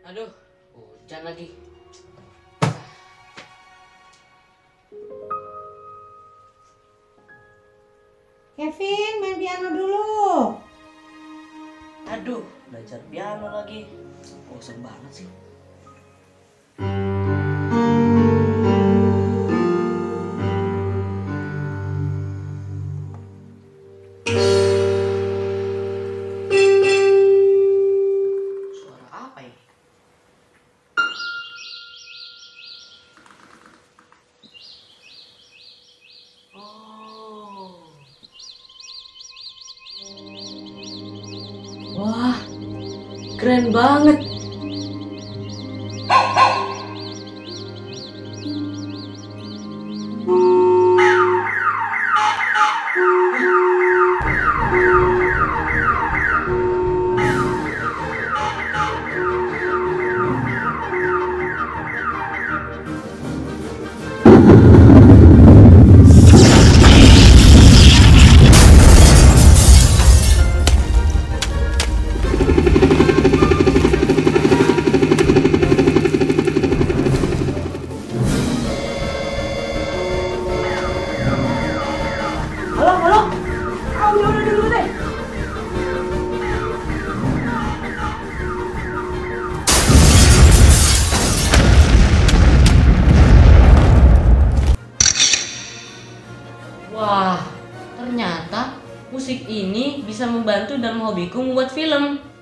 Aduh, hujan lagi. Kevin, main piano dulu. Aduh, belajar piano lagi. Bosan banget sih. Suara apa ini? Oh. Wah, keren banget. Halo. Udah dulu deh. Wah, ternyata musik ini bisa membantu dalam hobiku membuat film.